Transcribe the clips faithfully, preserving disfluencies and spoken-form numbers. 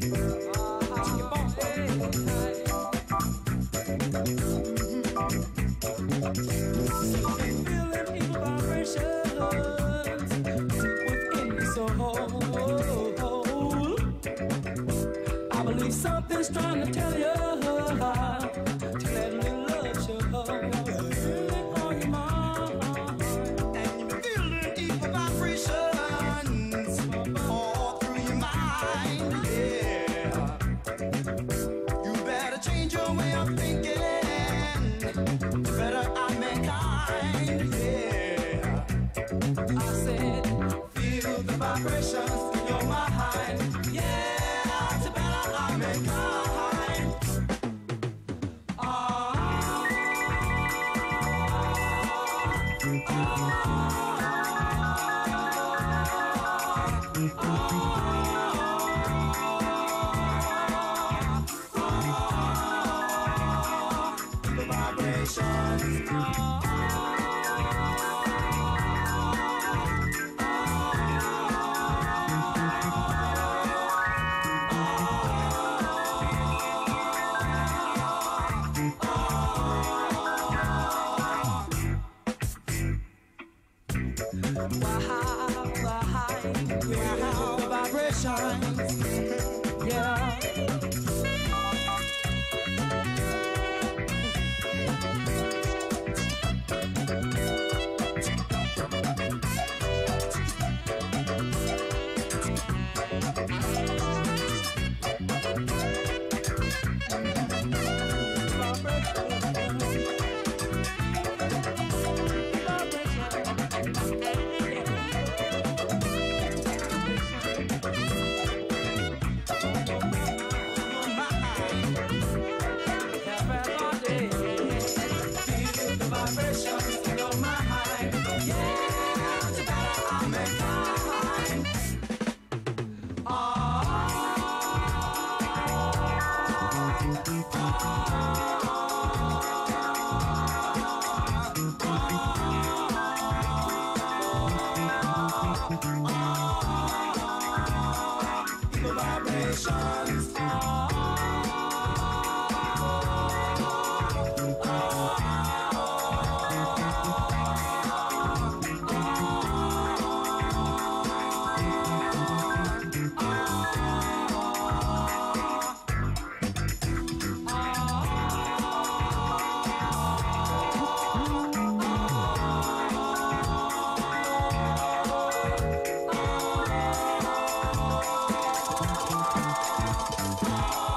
Feeling evil vibrations deep within your soul. I believe something's trying to tell you to let a little love show. Feeling on your mind, and you're feeling evil vibrations all through your mind. Yeah, you better change your way of thinking. Better I mankind, yeah. I said, feel the vibrations in your mind, yeah. It's better I mankind. Ah, ah, ah, ah, the vibrations. The vibrations, yeah. Oh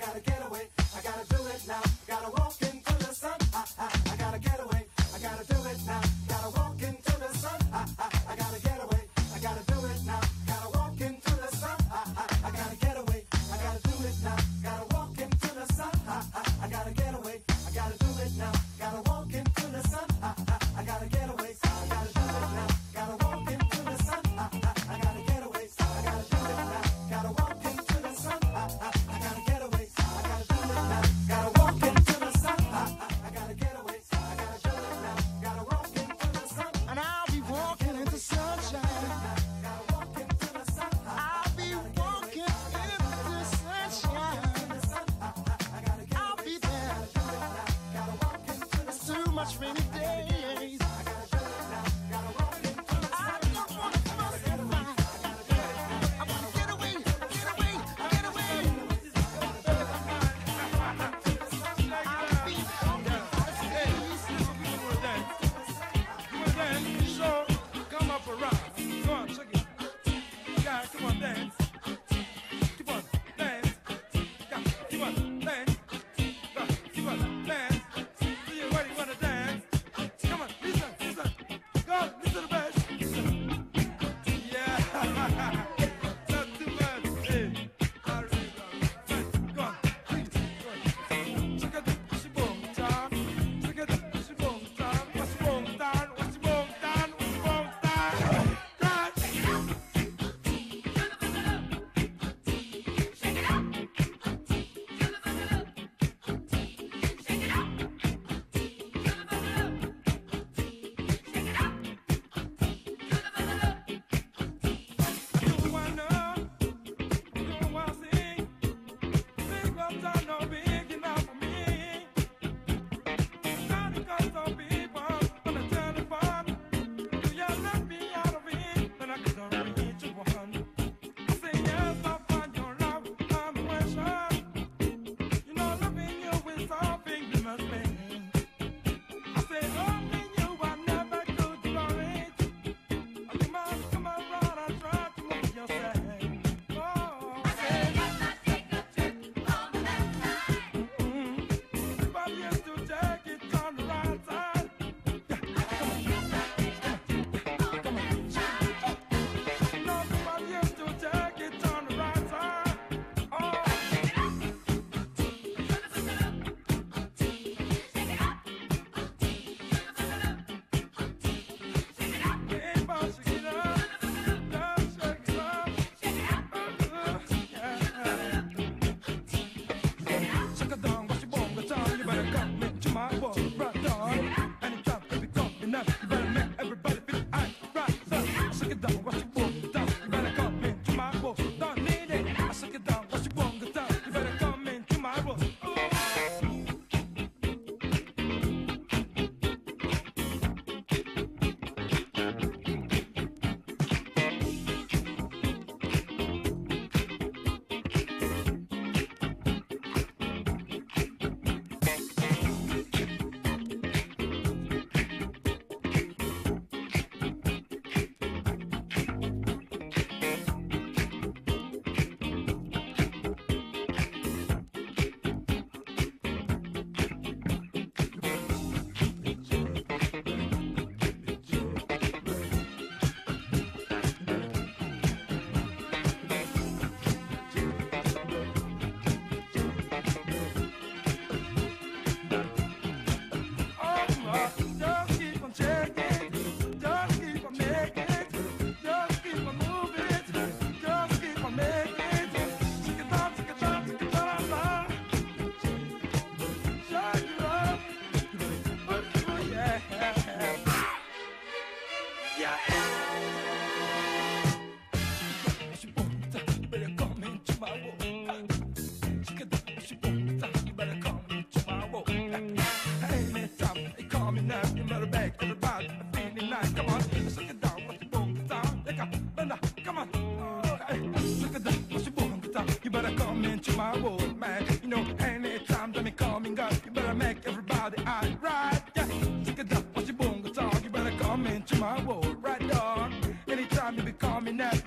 gotta get away. I gotta do it now. Gotta walk into the sun. I, I, I gotta get away. I gotta do it now. Gotta walk into the sun. I, I, I gotta get away. I gotta do it now. Gotta walk into the sun. I, I, I gotta get away. I gotta do it now. Gotta walk into the sun. I, I, I gotta get away. I gotta do it now. Gotta walk into the sun. I, I, I gotta get away. I gotta do it now. Gotta walk into the sun. I, I, I gotta get away. I gotta do it now. Gotta walk into the sun. I, I, I gotta get away. I gotta do it now. Gotta walk into the sun. I, I, I gotta get away. I gotta do it now. Gotta walk into the sun. And I'll be walking into sunshine. Gotta walk into the sun. I'll be walking into sunshine. I'll be there. Gotta walk into the sun. Too much rainy days. I gotta do it now. Gotta walk into the sun. I don't wanna fuss and fight. I wanna get away, get away, get away. I'll be on the days. You wanna dance? So come up around. Go on, check it. Yeah, come on, dance. Keep on, dance. Yeah, keep on, dance. Yeah, keep on, dance. Do you really wanna dance? Come on, listen, listen. Go, listen to the bass. Yeah. Not too much. Hey. I really love it. Go on, please. Go on. Check out the pussy boom time. Check out the pussy boom time. What's the boom time? What's the boom time? What's the boom time? Dance. You wanna, you wanna sing? Big up time, no big enough for me. Johnny got some people on the telephone. Do you let me out of it? Then I could reach you one. I say yes, I find your love, I'm a question. You know, loving you is something you must be. I say loving you, I never could do it. I come on, come around, I try to make you say, oh, I say, mm-mm. Everybody used to take it on the right side. Yeah, come on, come on, come on. No, everybody used to take it on the right side. Oh, hey, boss, shake it up. Just shake it up. Uh, yeah. Shake it down, what's your bone, what's on? You better come into my world, right on. Anytime, if you come enough, you better make everybody feel I right. So, shake it down, what's your bone, what's on? You better come into my world, don't need it. I shake it down, what's your bone, what's on? You better come into my world. Oh. Just keep on checking, just keep on making, just keep on moving, just keep on making. Shake it down, shake it down, shake it down, down. Shake it up, oh yeah, yeah. She won't you better come into my world. Shake it down, she won't you better come into my world. Hey, man, stop, hey, call me now. You better beg everybody, I'm feeling nice. Come on, shake it down, what's your boom down? They got, come on, oh, hey, shake it down, what's your boom down? You better come into my world, man. You know, anytime that me coming up, you better make everybody act right. Yeah, shake it down, what's your boom down? You better come into my world, right on. Anytime you be coming up,